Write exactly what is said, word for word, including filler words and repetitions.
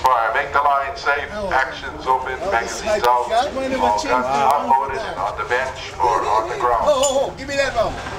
fire. Make the line safe. Actions open. Magazines out. All guns unloaded and on the bench or on the ground. Oh, oh, oh, give me that number.